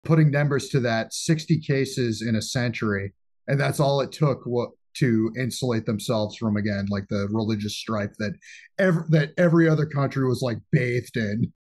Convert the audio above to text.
putting numbers to that, 60 cases in a century, and that's all it took to insulate themselves from, again, like the religious strife that every other country was like bathed in.